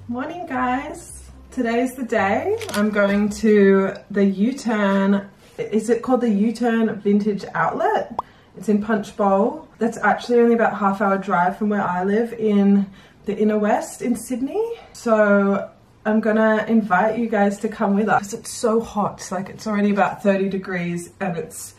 Morning guys, today's the day. I'm going to the U-Turn, is it called the U-Turn Vintage Outlet? It's in Punch Bowl. That's actually only about half-hour drive from where I live in the inner west in Sydney. So I'm gonna invite you guys to come with us. It's so hot, like it's already about 30 degrees and it's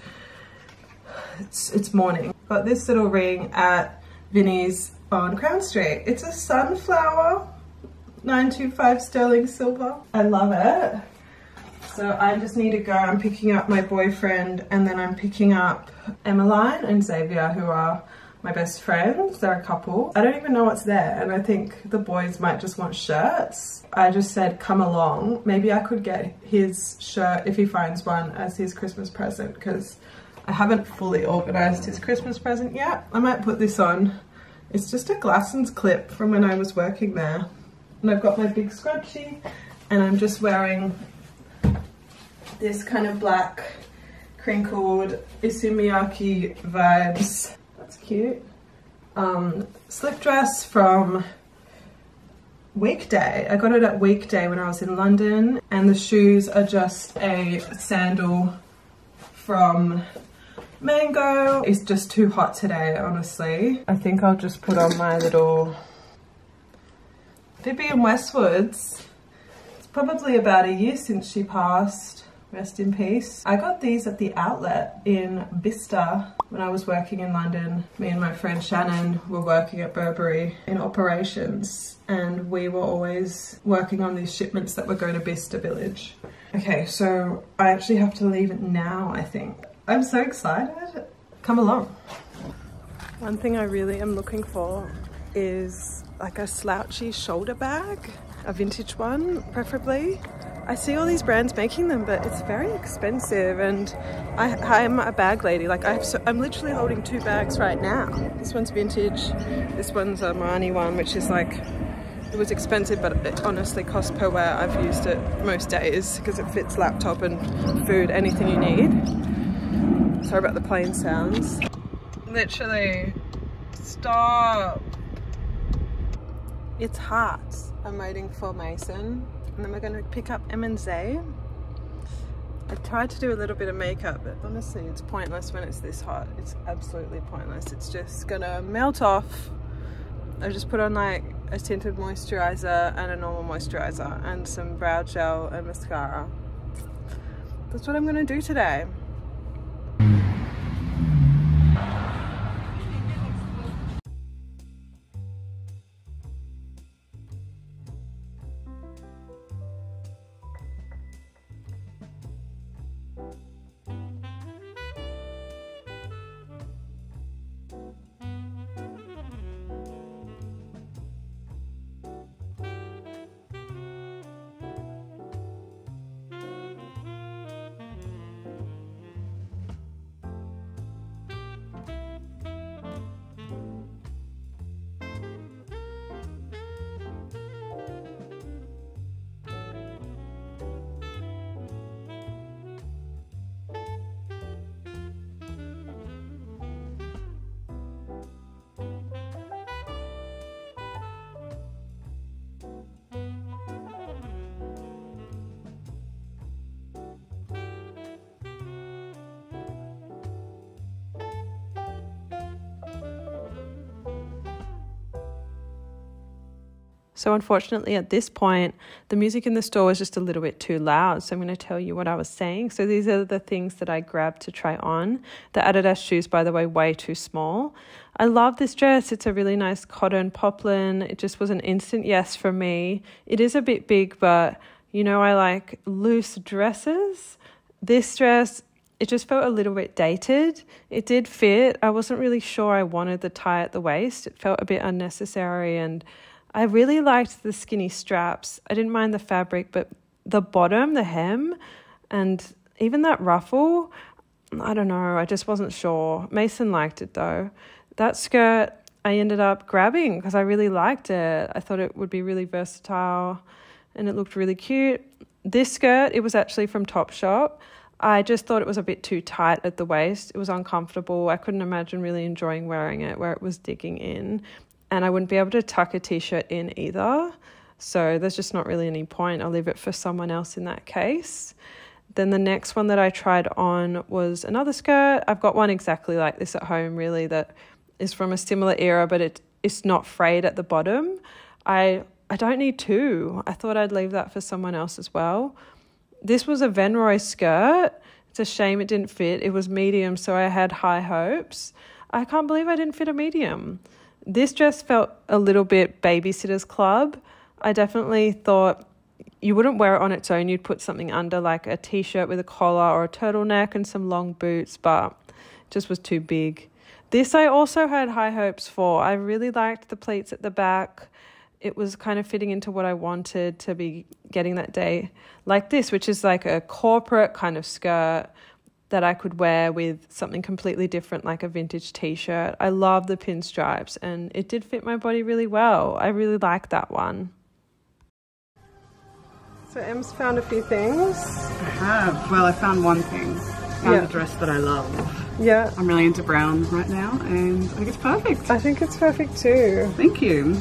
morning. Got this little ring at Vinnie's on Crown Street. It's a sunflower. 925 sterling silver. I love it. So I just need to go. I'm picking up my boyfriend and then I'm picking up Emmeline and Xavier, who are my best friends. They're a couple. I don't even know what's there and I think the boys might just want shirts. I just said come along. Maybe I could get his shirt if he finds one as his Christmas present because I haven't fully organized his Christmas present yet. I might put this on. It's just a Glassons clip from when I was working there. And I've got my big scrunchie and I'm just wearing this kind of black crinkled Isumiyaki vibes. That's cute. Slip dress from Weekday. I got it at Weekday when I was in London, and the shoes are just a sandal from Mango. It's just too hot today, honestly. I think I'll just put on my little Vivienne Westwood's. It's probably about a year since she passed. Rest in peace. I got these at the outlet in Bicester when I was working in London. Me and my friend Shannon were working at Burberry in operations and we were always working on these shipments that were going to Bicester Village. Okay, so I actually have to leave it now, I think. I'm so excited. Come along. One thing I really am looking for is like a slouchy shoulder bag, a vintage one preferably. I see all these brands making them, but it's very expensive and I'm a bag lady. Like I'm literally holding two bags right now. This one's vintage, this one's a Marni one, which is like, it was expensive, but it honestly costs per wear. I've used it most days because it fits laptop and food, anything you need. Sorry about the plane sounds. Literally, stop. It's hot. I'm waiting for Mason and then we're going to pick up Em and Zay. I tried to do a little bit of makeup, but honestly it's pointless when it's this hot. It's absolutely pointless. It's just gonna melt off. I just put on like a tinted moisturizer and a normal moisturizer and some brow gel and mascara. That's what I'm gonna do today. So unfortunately at this point, the music in the store was just a little bit too loud. So I'm going to tell you what I was saying. So these are the things that I grabbed to try on. The Adidas shoes, by the way, way too small. I love this dress. It's a really nice cotton poplin. It just was an instant yes for me. It is a bit big, but you know, I like loose dresses. This dress, it just felt a little bit dated. It did fit. I wasn't really sure I wanted the tie at the waist. It felt a bit unnecessary, and I really liked the skinny straps. I didn't mind the fabric, but the bottom, the hem, and even that ruffle, I don't know, I just wasn't sure. Mason liked it though. That skirt I ended up grabbing because I really liked it. I thought it would be really versatile and it looked really cute. This skirt, it was actually from Topshop. I just thought it was a bit too tight at the waist. It was uncomfortable. I couldn't imagine really enjoying wearing it where it was digging in. And I wouldn't be able to tuck a t-shirt in either. So there's just not really any point. I'll leave it for someone else in that case. Then the next one that I tried on was another skirt. I've got one exactly like this at home, really, that is from a similar era, but it's not frayed at the bottom. I don't need two. I thought I'd leave that for someone else as well. This was a Venroy skirt. It's a shame it didn't fit. It was medium, so I had high hopes. I can't believe I didn't fit a medium. This dress felt a little bit Babysitter's Club. I definitely thought you wouldn't wear it on its own. You'd put something under, like a t-shirt with a collar or a turtleneck and some long boots, but it just was too big. This I also had high hopes for. I really liked the pleats at the back. It was kind of fitting into what I wanted to be getting that day. Like this, which is like a corporate kind of skirt that I could wear with something completely different, like a vintage t-shirt. I love the pinstripes and it did fit my body really well. I really liked that one. So Em's found a few things. I have. Well, I found one thing. Found a dress that I love. Yeah. I'm really into brown right now and I think it's perfect. I think it's perfect too. Thank you.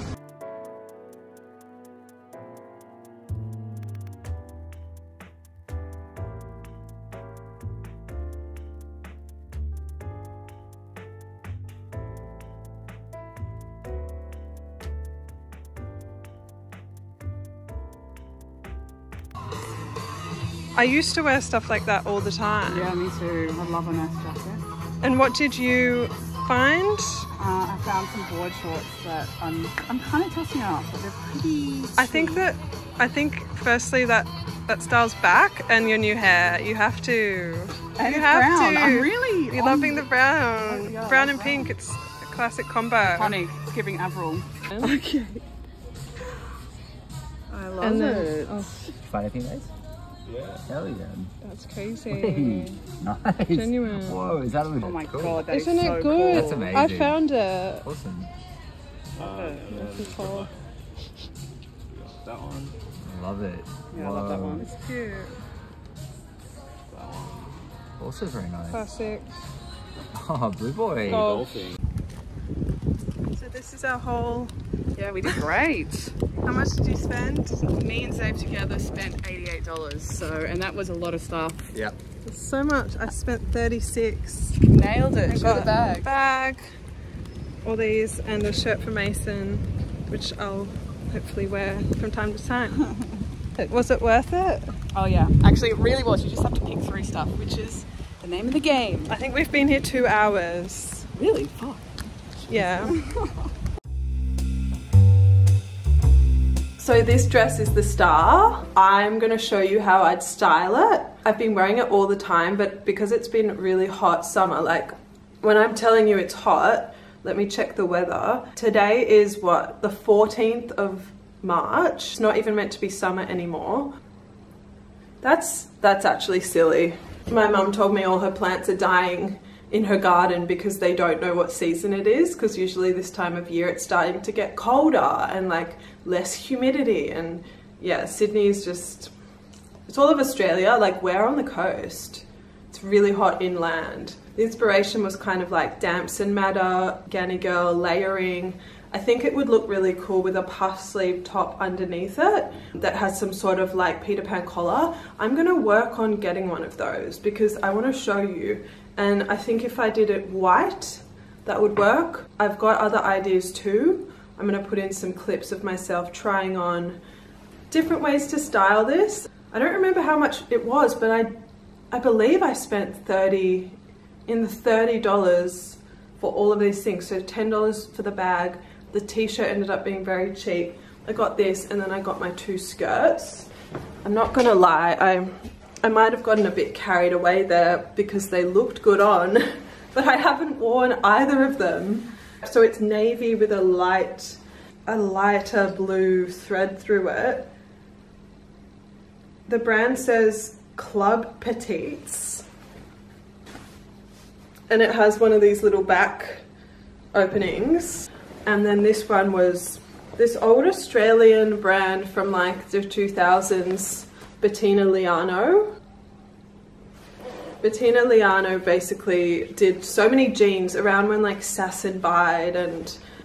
I used to wear stuff like that all the time. Yeah, me too. I love a nice jacket. And what did you find? I found some board shorts that I'm kind of testing out, but they're pretty sweet. I think firstly that style's back and your new hair. You have to. And you it's have brown. to. I'm really You're loving the brown. Yeah, Brown and pink. It's a classic combo. Iconic. It's giving Avril. Okay. I love it. Find anything nice? Yeah. Hell yeah. That's crazy. Hey, nice. Genuine. Whoa, is that Oh my cool? god, that Isn't is so it good? cool. That's amazing. I found it. Awesome. That's cool. That one. I love it. Yeah, I love that one. It's cute. That one. Also very nice. Classic. Oh, blue boy. Gold. Golfing. So this is our whole. Yeah, we did great. How much did you spend? Me and Zave together spent $88. So, and that was a lot of stuff. Yeah. It's so much. I spent 36. Nailed it. I Show the got bag. a bag, all these, and a shirt for Mason, which I'll hopefully wear from time to time. Was it worth it? Oh yeah, actually it really was. You just have to pick 3 stuff, which is the name of the game. I think we've been here 2 hours. Really? Fuck. Yeah. So this dress is the star. I'm gonna show you how I'd style it. I've been wearing it all the time, but because it's been really hot summer, like when I'm telling you it's hot, let me check the weather. Today is what, the 14th of March. It's not even meant to be summer anymore. That's actually silly. My mum told me all her plants are dying in her garden because they don't know what season it is, because usually this time of year it's starting to get colder and like less humidity. And yeah, Sydney is just, it's all of Australia, like we're on the coast. It's really hot inland. The inspiration was kind of like damps and matter, Ganny Girl layering. I think it would look really cool with a puff sleeve top underneath it that has some sort of like Peter Pan collar. I'm gonna work on getting one of those because I wanna show you. And I think if I did it white, that would work. I've got other ideas too. I'm gonna put in some clips of myself trying on different ways to style this. I don't remember how much it was, but I believe I spent $30 for all of these things. So $10 for the bag. The t-shirt ended up being very cheap. I got this and then I got my 2 skirts. I'm not gonna lie, I might have gotten a bit carried away there because they looked good on, but I haven't worn either of them. So it's navy with a lighter blue thread through it. The brand says Club Petites, and it has one of these little back openings. And then this one was this old Australian brand from like the 2000s, Bettina Liano. Bettina Liano basically did so many jeans around when like Sass and Bide, and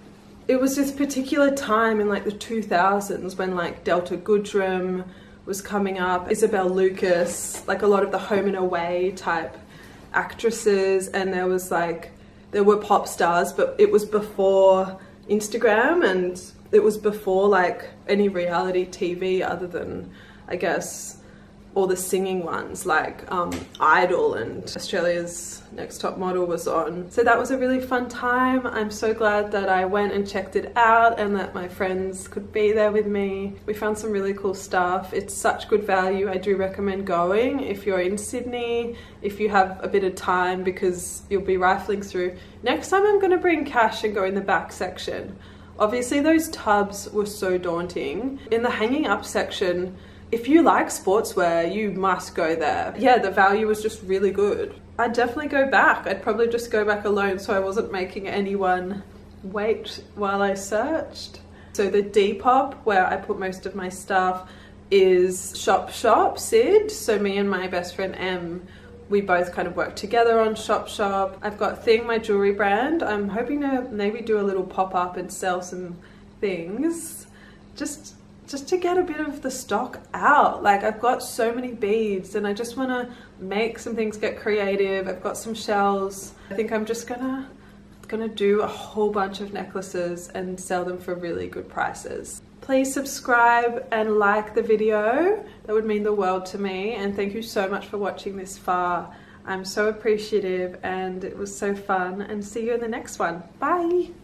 it was this particular time in like the 2000s when like Delta Goodrem was coming up, Isabel Lucas, like a lot of the Home and Away type actresses, and there were pop stars, but it was before Instagram and it was before like any reality TV other than, I guess, all the singing ones like Idol, and Australia's Next Top Model was on. So that was a really fun time. I'm so glad that I went and checked it out and that my friends could be there with me. We found some really cool stuff. It's such good value. I do recommend going if you're in Sydney, if you have a bit of time, because you'll be rifling through. Next time I'm going to bring cash and go in the back section. Obviously those tubs were so daunting. In the hanging up section, if you like sportswear, you must go there. Yeah, the value was just really good. I'd definitely go back. I'd probably just go back alone so I wasn't making anyone wait while I searched. So the Depop, where I put most of my stuff, is Shop Sid. So me and my best friend Em, we both kind of work together on Shop. I've got Thing, my jewellery brand. I'm hoping to maybe do a little pop-up and sell some things. Just to get a bit of the stock out. Like, I've got so many beads and I just want to make some things, get creative. I've got some shells. I think I'm just gonna do a whole bunch of necklaces and sell them for really good prices. Please subscribe and like the video. That would mean the world to me, and thank you so much for watching this far. I'm so appreciative and it was so fun, and see you in the next one. Bye.